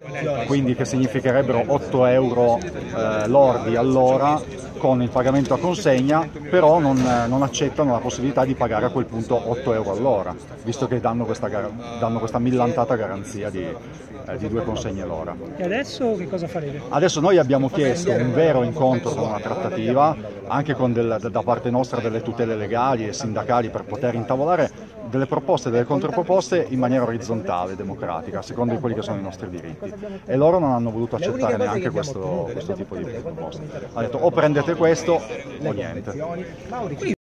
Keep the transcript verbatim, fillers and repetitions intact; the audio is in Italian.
quindi che significherebbero otto euro eh, lordi all'ora con il pagamento a consegna, però non, non accettano la possibilità di pagare a quel punto otto euro all'ora, visto che danno questa, danno questa millantata garanzia di, eh, di due consegne l'ora. E adesso che cosa farete? Adesso noi abbiamo chiesto un vero incontro con una trattativa, anche con del, da parte nostra delle tutele legali e sindacali, per poter intavolare delle proposte e delle controproposte in maniera orizzontale, democratica, secondo quelli che sono i nostri diritti. E loro non hanno voluto accettare neanche questo, questo tipo di proposte. Ha detto o prendete questo o niente.